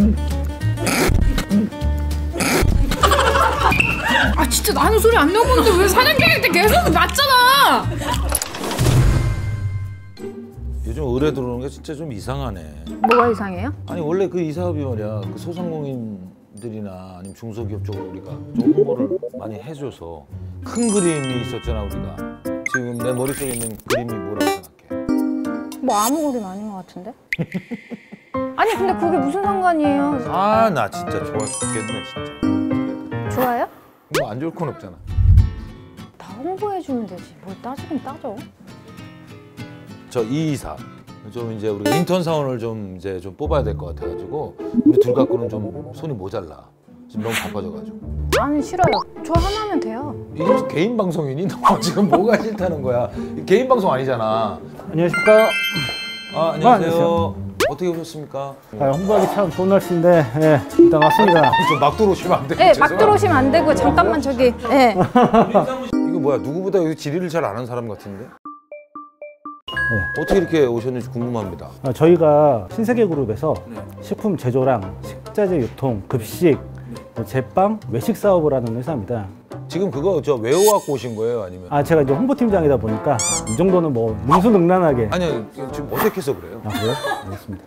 아 진짜 나는 소리 안 내보는데 왜 사장님한테 계속 맞잖아. 요즘 의뢰 들어오는 게 진짜 좀 이상하네. 뭐가 이상해요? 아니 원래 그 이 사업이 말이야 그 소상공인들이나 아니면 중소기업 쪽으로 우리가 좀 홍보를 많이 해줘서 큰 그림이 있었잖아 우리가. 지금 내 머릿속에 있는 그림이 뭐라고 생각해? 뭐 아무 그림 아닌 것 같은데? 아니 근데 그게 무슨 상관이에요? 아 나 진짜 좋아 죽겠네 진짜. 좋아요? 뭐 안 좋을 건 없잖아. 다 홍보해주면 되지 뭘 따지긴 따져. 저 이이사 좀 이제 우리가 인턴 사원을 좀 이제 좀 뽑아야 될 것 같아가지고 우리 둘 갖고는 좀 손이 모자라. 지금 너무 바빠져가지고. 나는 싫어요. 저 하나면 돼요. 이게 무슨 개인 방송이니? 너 지금 뭐가 싫다는 거야? 개인 방송 아니잖아. 안녕하십니까. 아 안녕하세요. 어떻게 오셨습니까? 홍보하기 참 좋은 날씨인데 예, 일단 왔습니다. 좀 막 들어오시면 안 돼요? 네, 막 들어오시면 안 되고 잠깐만 저기. 네. 이거 뭐야? 누구보다 여기 지리를 잘 아는 사람 같은데? 네. 어떻게 이렇게 오셨는지 궁금합니다. 저희가 신세계그룹에서 식품 제조랑 식자재 유통, 급식, 제빵, 외식 사업을 하는 회사입니다. 지금 그거 저 외워갖고 오신 거예요? 아니면? 제가 이제 홍보팀장이다 보니까 이 정도는 뭐 능수능란하게. 아니요, 지금 어색해서 그래요. 아 그래요? 알겠습니다.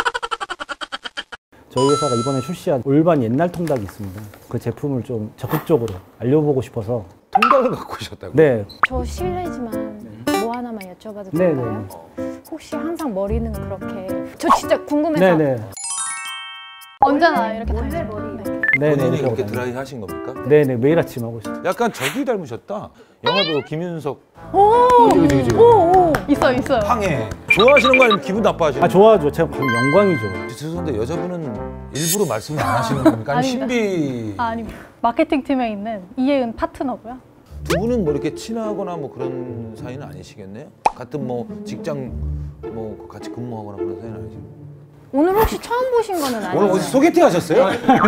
저희 회사가 이번에 출시한 올반 옛날 통닭이 있습니다. 그 제품을 좀 적극적으로 알려보고 싶어서. 통닭을 갖고 오셨다고요? 네. 저 실례지만 뭐 하나만 여쭤봐도 될까요? 혹시 항상 머리는 그렇게 저 진짜 궁금해서. 네네. 언제나 이렇게 원래 머리. 본인이 이렇게 드라이 하신 겁니까? 네네, 매일 아침 하고 있어요. 약간 저기 닮으셨다. 영화배우 김윤석. 그치. 있어요. 황해. 좋아하시는 거 아니면 기분 나빠하시는 거? 좋아하죠. 제가 영광이죠. 죄송한데 여자분은 일부러 말씀을 안 하시는 겁니까? 아니 신비. 아니 마케팅 팀에 있는 이혜은 파트너고요. 두 분은 뭐 이렇게 친하거나 뭐 그런 사이는 아니시겠네요? 같은 뭐 직장 뭐 같이 근무하거나 그런 사이는 아니시고. 오늘 혹시 처음 보신 거는 아니에요? 오늘 어디 소개팅 하셨어요?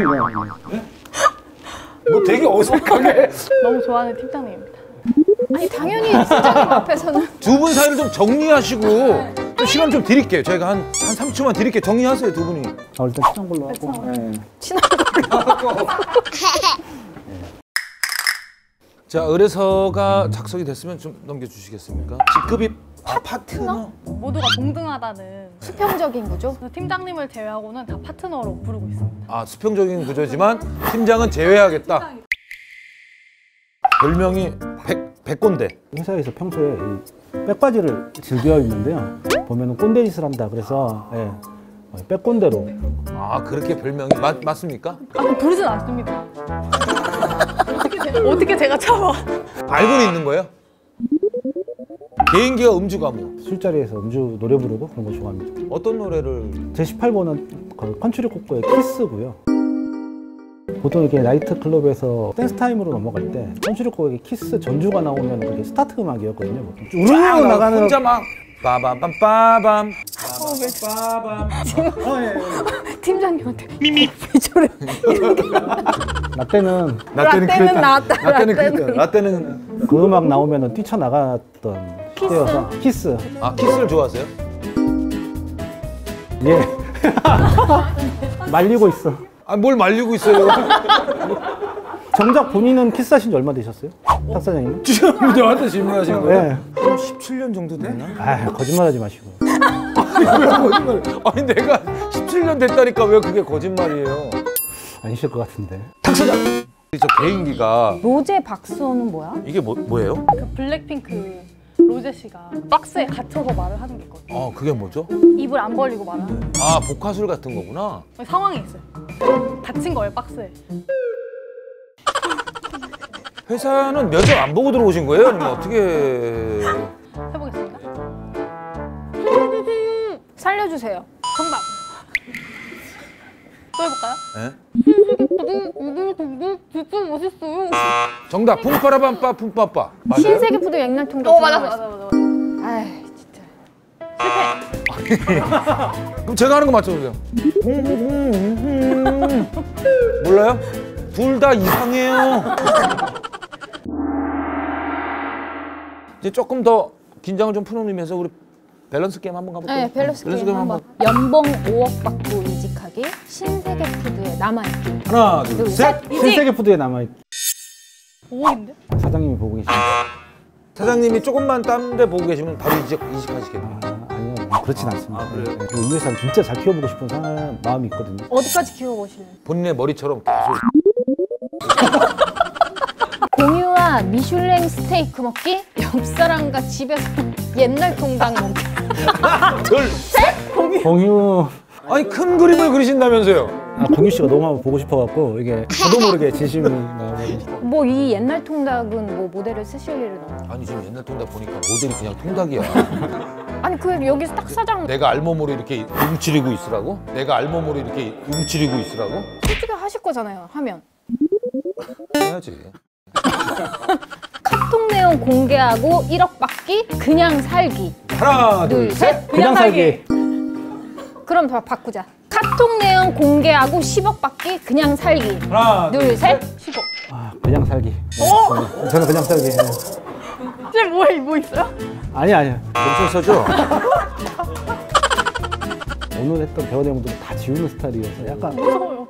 뭐 되게 어색하게. 너무 좋아하는 팀장님입니다. 아니 당연히 팀장님 앞에서는. 두 분 사이를 좀 정리하시고 좀 시간 좀 드릴게요. 저희가 한 30초만 드릴게요. 정리하세요 두 분이. 일단 친한 걸로 하고. 친한 걸로. 자, 의뢰서가 작성이 됐으면 좀 넘겨주시겠습니까? 직급이 파트너? 모두가 동등하다는 수평적인 구조? 팀장님을 제외하고는 다 파트너로 부르고 있습니다. 수평적인 구조지만 팀장은 제외하겠다. 별명이 백꼰대. 회사에서 평소에 이 백바지를 즐겨 입는데요. 보면은 꼰대 짓을 한다. 그래서 백꼰대로. 그렇게 별명이 맞습니까? 부르진 않습니다. 어떻게 제가 참아? 알고는 있는 거예요? 개인기가 음주 가무. 술자리에서 음주 노래 부르고 그런 거 좋아합니다. 어떤 노래를? 제 18번은 컨츄리 코코의 키스고요. 보통 이렇게 나이트 클럽에서 댄스 타임으로 넘어갈 때 컨츄리 코코의 키스 전주가 나오면 그게 스타트 음악이었거든요. 우르르 나가는 혼자 막 빠밤 빠밤. 팀장님한테 미미 왜 저래? 라떼는 나왔다. 라떼는 그 음악 나오면 뛰쳐나갔던 시대여서 키스. 키스를 좋아하세요? 예. 말리고 있어. 뭘 말리고 있어요? 정작 본인은 키스하신 지 얼마 되셨어요? 탁 사장님은? 지금 저한테 질문하신 거예요? 네. 17년 정도 됐나? 거짓말하지 마시고. 아니 내가 17년 됐다니까 왜 그게 거짓말이에요? 아니실 것 같은데. 탁 사장! 저 개인기가 로제 박수호는 뭐야? 이게 뭐예요? 그 블랙핑크 로제 씨가 박스에 갇혀서 말을 하는 게 있거든요. 그게 뭐죠? 입을 안 벌리고 말하는. 복화술 같은 거구나. 상황이 있어요. 갇힌 거예요 박스에. 회사는 면접 안 보고 들어오신 거예요? 아니면 어떻게? 해보겠습니다. 살려주세요. 정답. 또 해볼까요? 네? 진짜 멋있어요. 정답. 품빠라밤빠 품빠빠. 맞아요? 신세계 푸드 냉면통닭. 맞아. 아이 진짜. 실패. 그럼 제가 하는 거 맞춰보세요. 몰라요? 둘 다 이상해요. 이제 조금 더 긴장을 좀 푸는 의미에서 우리 밸런스 게임 한번 가볼까요? 네, 밸런스 게임 한번. 연봉 5억 받고 이직하기. 남아있기, 신세계 푸드에 남아있기. 하나, 둘, 둘, 셋. 신세계 푸드에 남아있. 5인데? 사장님이 보고 계시죠? 사장님이 조금만 딴 데 보고 계시면 바로 이직하시겠네요. 아니요, 그렇진 않습니다. 아, 그래요? 네, 이 회사를 진짜 잘 키워보고 싶은 마음이 있거든요. 어디까지 키워보실래요? 본인의 머리처럼 계속. 공유와 미슐랭 스테이크 먹기, 옆사람과 집에서 옛날 통닭 먹기. 둘, 공유. 아니 큰 그림을 그리신다면서요? 공유 씨가 너무 한번 보고 싶어갖고 이게 저도 모르게 진심이 나오고. 뭐 이 옛날 통닭은 뭐 모델을 쓰실 일은 없나요? 아니 지금 옛날 통닭 보니까 모델이 그냥 통닭이야. 아니 그 여기서 딱 사장 내가 알몸으로 이렇게 움츠리고 있으라고? 내가 알몸으로 이렇게 움츠리고 있으라고? 솔직히 하실 거잖아요. 하면 해야지. 카톡 내용 공개하고 1억 받기, 그냥 살기. 하나, 둘, 셋. 그냥 살기. 그럼 바꾸자. 카톡 내용 공개하고 10억 받기, 그냥 살기. 하나, 둘, 셋. 10억. 그냥 살기. 네, 저는 그냥 살기. 네. 쌤 뭐 있어요? 아니야. 엄청 서죠? 오늘 했던 대화 내용들은 다 지우는 스타일이어서 약간 무서워요.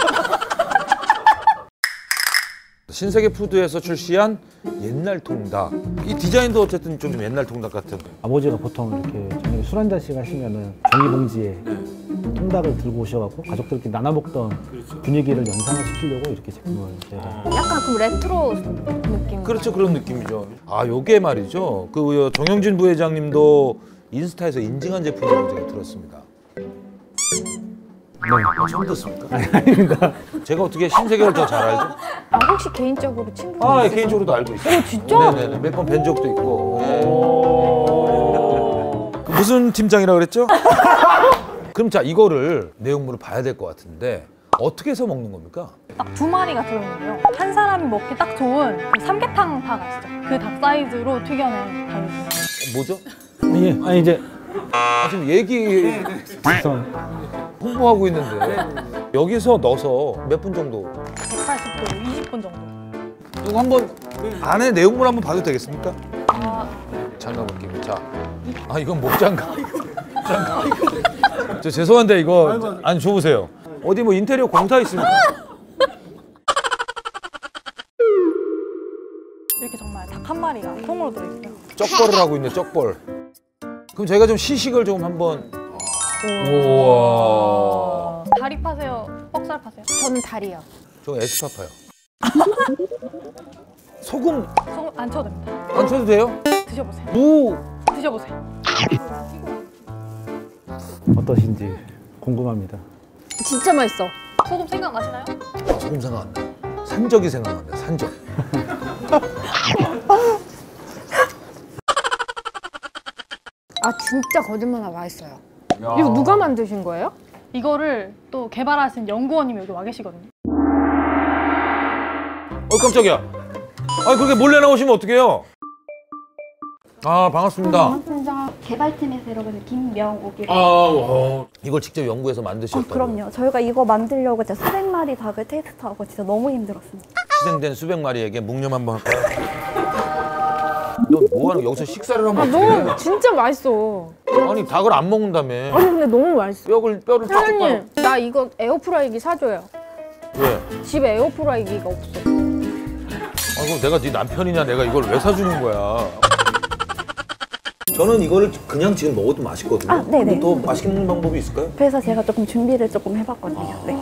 신세계 푸드에서 출시한 옛날 통닭. 이 디자인도 어쨌든 좀 옛날 통닭 같은. 아버지가 보통 이렇게 저녁에 술 한 잔씩 하시면은 종이봉지에 통닭을 들고 오셔갖고 가족들끼리 나눠 먹던 분위기를 연상을 시키려고 이렇게 제품을 제가 약간 그 레트로 느낌. 그렇죠, 그런 느낌이죠. 아, 요게 말이죠. 그 정영진 부회장님도 인스타에서 인증한 제품이라고 제가 들었습니다. 처음 듣습니까? 아닙니다. 제가 어떻게 신세계를 더 잘 알죠? 아 혹시 개인적으로 친구? 아, 예, 개인적으로도 알고 있어요. 진짜? 네네, 몇 번 뵌 적도 있고. 네. 그 무슨 팀장이라 그랬죠? 그럼 자, 이거를 내용물을 봐야 될 것 같은데 어떻게 해서 먹는 겁니까? 딱 2마리가 들어있는데요. 한 사람이 먹기 딱 좋은 그 삼계탕 닭 아시죠? 그 닭 사이즈로 튀겨낸 닭입니다. 뭐죠? 아니 이제 지금 얘기 우선 홍보하고 있는데 여기서 넣어서 몇 분 정도? 180도 20분 정도. 이거 한번 안에 내용물 한번 봐도 되겠습니까? 아, 장갑 느낌. 자, 이건 목 장갑. 저 죄송한데 이거 아니 줘보세요. 어디 뭐 인테리어 공사 있습니까? 이렇게 정말 닭 한 마리가 통으로 들어있어요. 쩍벌을 하고 있네, 쩍벌. 그럼 저희가 좀 시식을 좀 한번. 우와. 다리 파세요? 뻑살 파세요? 저는 다리요. 저 에스파파요. 소금 소금 안 쳐도 됩니다. 안 쳐도 돼요? 드셔보세요. 무. 드셔보세요. 어떠신지 궁금합니다. 진짜 맛있어. 소금 생각나시나요? 소금 생각 안 나. 산적이 생각납니다. 산적. 아 진짜 거짓말 맛있어요. 이거 누가 만드신 거예요? 이거를 또 개발하신 연구원님이 여기 와 계시거든요. 깜짝이야. 아, 그렇게 몰래 나오시면 어떡해요? 아, 반갑습니다. 반갑습니다. 개발팀에서 여러분 김명옥이라고. 이걸 직접 연구해서 만드셨다고요? 그럼요. 저희가 이거 만들려고 진짜 수백 마리 닭을 테스트하고 진짜 너무 힘들었습니다. 희생된 수백 마리에게 묵념 한번 할까요? 너 뭐하는 거야? 여기서 식사를 하면 어떡해? 너무 진짜 맛있어. 아니, 닭을 안 먹는다며. 아니 근데 너무 맛있어. 뼈를 쭉쭉 빨아. 사장님 나 이거 에어프라이기 사줘요. 왜? 집에 에어프라이기가 없어. 아이고, 내가 네 남편이냐, 내가 이걸 왜 사주는 거야? 저는 이거를 그냥 지금 먹어도 맛있거든요. 아, 네네. 근데 더 맛있게 먹는 방법이 있을까요? 그래서 제가 조금 준비를 조금 해봤거든요. 네.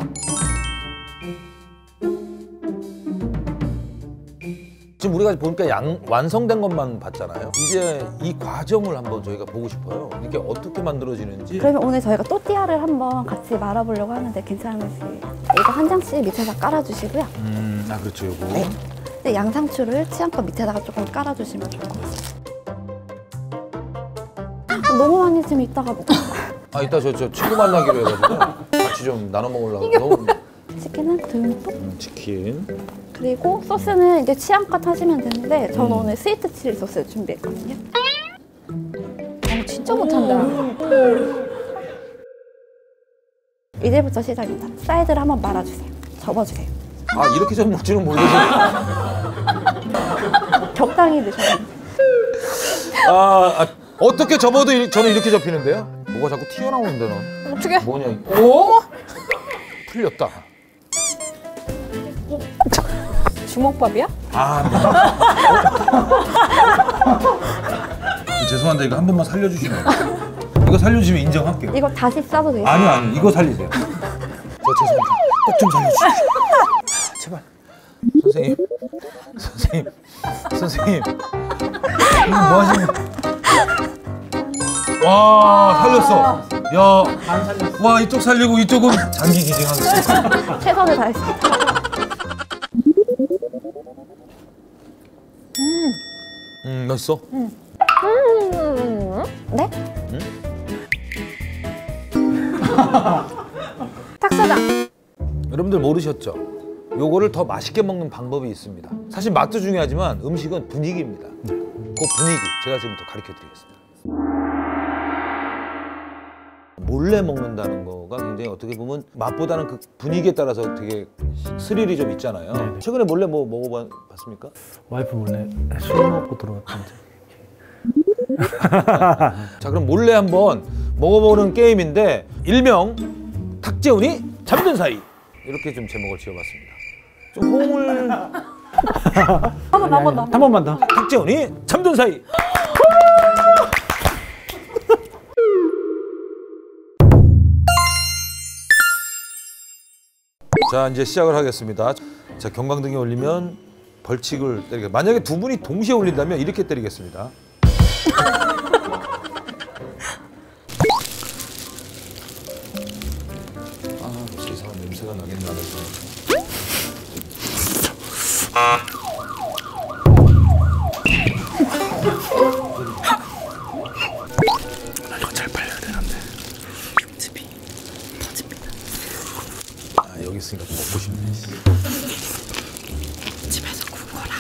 지금 우리가 보니까 완성된 것만 봤잖아요. 이제 이 과정을 한번 저희가 보고 싶어요. 이게 어떻게 만들어지는지. 그러면 오늘 저희가 또띠아를 한번 같이 말아보려고 하는데 괜찮으세요? 이거 한 장씩 밑에다 깔아주시고요. 그렇죠, 요거. 네. 근데 양상추를 취향껏 밑에다가 조금 깔아주시면 좋을 것 같아요. 너무 많이 있으면 이따가 먹어요. 아, 이따 저 친구 만나기로 해가지고 같이 좀 나눠 먹으려고. 너무. 치킨은 듬뿍. 치킨. 그리고 소스는 이제 취향껏 하시면 되는데 저는 오늘 스위트 칠리 소스 준비했거든요. 진짜 못한다. 이제부터 시작입니다. 사이드를 한번 말아주세요. 접어주세요. 아, 이렇게 좀 먹 줄은 모르겠어요. 적당히 드셔야 돼요. 어떻게 접어도 저는 이렇게 접히는데요? 뭐가 자꾸 튀어나오는데 너. 어떻게? 뭐냐 이거. 오? 풀렸다. 주먹밥이야? 죄송한데 이거 한 번만 살려주시면 이거 살려주시면 인정할게요. 이거 다시 써도 돼요? 아니 이거 살리세요. 저 죄송합니다. 꼭 좀 살려주십시오. 제발. 선생님 이거 뭐 하시는? 와 살렸어. 야, 와 이쪽 살리고 이쪽은 장기 기증하겠습니다. 최선을 다했습니다. 맛있어? 네? 탁사장. 여러분들 모르셨죠? 요거를 더 맛있게 먹는 방법이 있습니다. 사실 맛도 중요하지만 음식은 분위기입니다. 그 분위기 제가 지금부터 가르쳐 드리겠습니다. 몰래 먹는다는 거가 굉장히 어떻게 보면 맛보다는 그 분위기에 따라서 되게 스릴이 좀 있잖아요. 네네. 최근에 몰래 뭐 먹어봤습니까? 와이프 몰래 술 먹고 들어왔던 자 그럼 몰래 한번 먹어보는 게임인데 일명 탁재훈이 잠든 사이 이렇게 좀 제목을 지어봤습니다. 좀 호응을 한 번만 더. 탁재훈이 잠든 사이. 자 이제 시작을 하겠습니다. 자 경광등이 울리면 벌칙을 때리게. 만약에 두 분이 동시에 울린다면 이렇게 때리겠습니다. 벌써 이상한 냄새가 나긴 나면서. 이거 잘 팔려야 되는데. 여기 있으니까 좀 먹고 싶네. 집에서 구워라.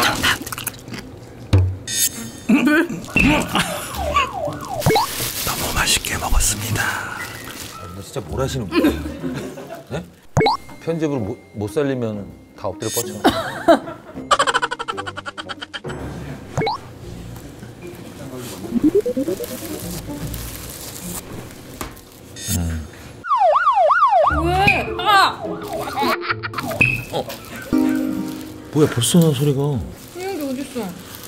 너무 맛있게 먹었습니다. 너 진짜 뭘 하시는 거야? 네? 편집으로 못 살리면 다 엎드려 뻗쳐. 뭐야 벌써 난 소리가. 이게 어딨어?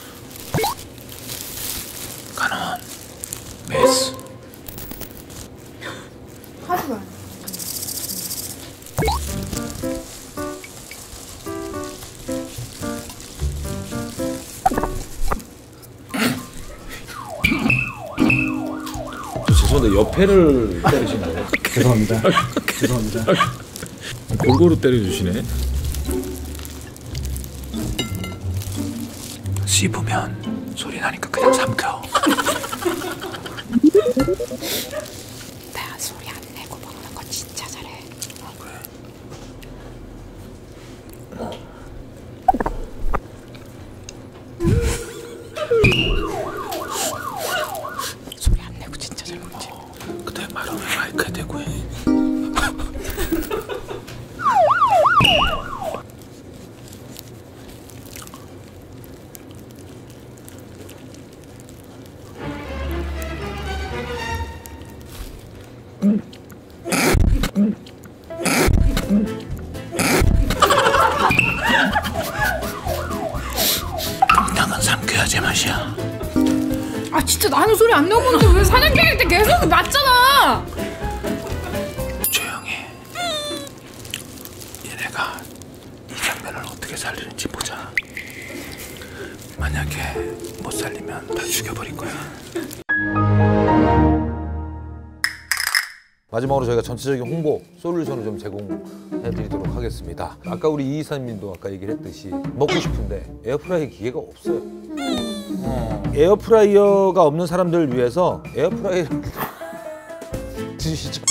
가non 메스. 하지 마. 죄송한데 옆에를 때리시나요? 죄송합니다. 죄송합니다. 골고루 때려주시네. 씹으면 소리 나니까 그냥 삼켜. 나 소리 안 내고 먹는 거 진짜 잘해. 그래. 소리 안 내고 진짜 잘 먹지. 그때 말은 왜 마이크에 대고 해? 당당한 삼켜야 제맛이야. 아 진짜 나는 소리 안 내고 먹는데 왜 사냥개일 때 계속 맞잖아. 조용히. 얘네가 이 장면을 어떻게 살리는지 보자. 만약에 못 살리면 다 죽여버릴 거야. 마지막으로 저희가 전체적인 홍보 솔루션을 좀 제공해드리도록 하겠습니다. 아까 우리 이 이사님도 아까 얘기를 했듯이 먹고 싶은데 에어프라이어 기계가 없어요. 에어프라이어가 없는 사람들을 위해서 에어프라이어를 드시죠.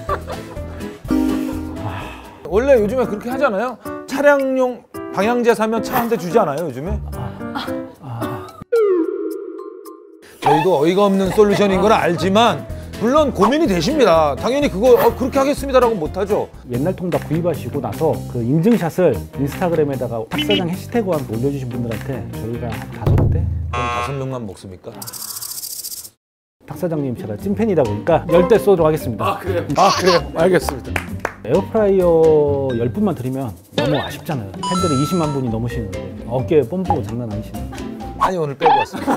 원래 요즘에 그렇게 하잖아요. 차량용 방향제 사면 차 한 대 주지 않아요 요즘에? 저희도 어이가 없는 솔루션인 건 알지만 물론 고민이 되십니다. 당연히 그거 그렇게 하겠습니다라고 못하죠. 옛날 통닭 구입하시고 나서 그 인증샷을 인스타그램에다가 탁사장 해시태그와 함께 올려주신 분들한테 저희가 한 5대? 그럼 5명만 먹습니까? 탁사장님 제가 찐팬이다 보니까 10대 쏘도록 하겠습니다. 아 그래요? 알겠습니다. 에어프라이어 10분만 드리면 너무 아쉽잖아요. 팬들이 20만 분이 넘으시는데 어깨에 뽐뿌고 장난 아니시네요. 아니 오늘 빼고 왔습니다.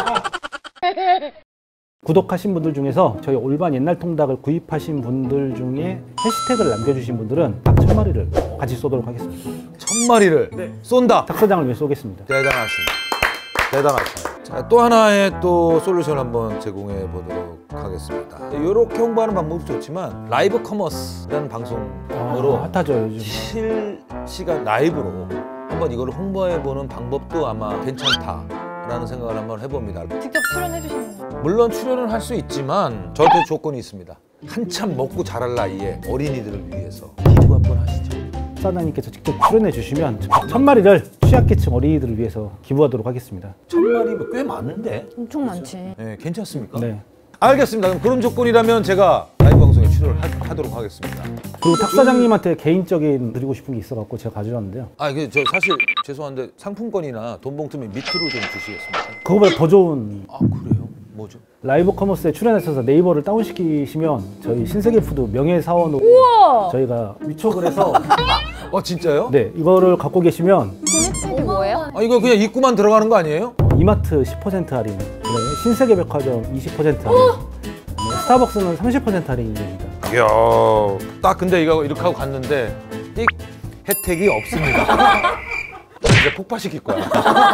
구독하신 분들 중에서 저희 올반 옛날 통닭을 구입하신 분들 중에 해시태그를 남겨주신 분들은 닭 1000마리를 같이 쏘도록 하겠습니다. 1000마리를 쏜다. 닭사장을 위해 쏘겠습니다. 대단하십니다. 대단하십니다. 자, 또 하나의 또 솔루션을 한번 제공해 보도록 하겠습니다. 이렇게 홍보하는 방법도 좋지만 라이브 커머스라는 방송으로 핫하죠 요즘. 실시간 라이브로 한번 이걸 홍보해 보는 방법도 아마 괜찮다라는 생각을 한번 해봅니다. 직접 출연해 주시는 거. 물론 출연을 할 수 있지만 저한테 조건이 있습니다. 한참 먹고 자랄 나이에 어린이들을 위해서 기부 한번 하시죠. 사장님께서 직접 출연해 주시면 1000마리를 취약계층 어린이들을 위해서 기부하도록 하겠습니다. 1000마리 꽤 많은데? 엄청 많지. 네, 괜찮습니까? 네. 알겠습니다. 그럼 그런 조건이라면 제가 라이브 방송에 출연을 하도록 하겠습니다. 그리고 탁 사장님한테 개인적인 드리고 싶은 게 있어갖고 제가 가져왔는데요. 아, 저 사실 죄송한데 상품권이나 돈 봉투면 밑으로 좀 주시겠습니까? 그거보다 더 좋은 아, 그래요? 뭐죠? 라이브 커머스에 출연하셔서 네이버를 다운시키시면 저희 신세계푸드 명예사원으로 저희가 위촉을 해서 진짜요? 네 이거를 갖고 계시면 이게 뭐예요? 아, 이거 그냥 입구만 들어가는 거 아니에요? 이마트 10% 할인, 그다음에 신세계백화점 20% 할인, 스타벅스는 30% 할인이 됩니다. 이야, 딱 근데 이거 이렇게 하고 갔는데 띡 혜택이 없습니다. 이제 폭파시킬 거야.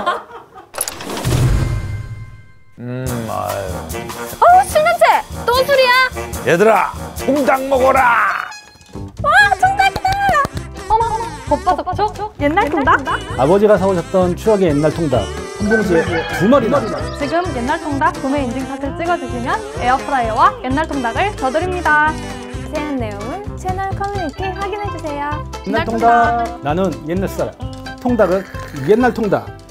아유. 술 냄새! 또 술이야? 얘들아, 통닭 먹어라! 겉바속촉 옛날 통닭? 아버지가 사오셨던 추억의 옛날 통닭 한 봉지에 2마리나. 지금 옛날 통닭 구매 인증샷을 찍어주시면 에어프라이어와 옛날 통닭을 더 드립니다. 자세한 내용은 채널 커뮤니티 확인해주세요. 옛날 통닭. 나는 옛날 사람. 통닭은 옛날 통닭.